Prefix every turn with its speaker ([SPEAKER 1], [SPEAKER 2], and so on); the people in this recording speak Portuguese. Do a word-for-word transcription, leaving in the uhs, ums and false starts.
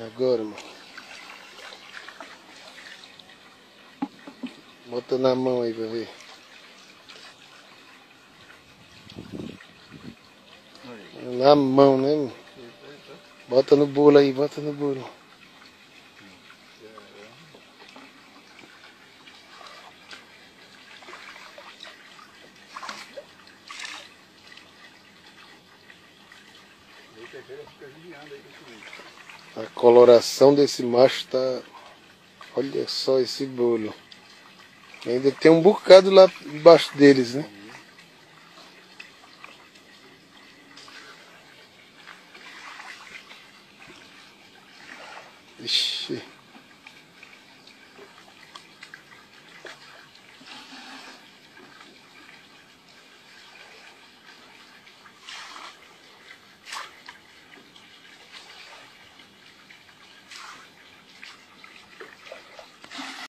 [SPEAKER 1] Agora, mano. Bota na mão aí pra ver. Na mão, né, mano? Bota no bolo aí, bota no bolo. A coloração desse macho tá... Olha só esse bolo. Ainda tem um bocado lá embaixo deles, né?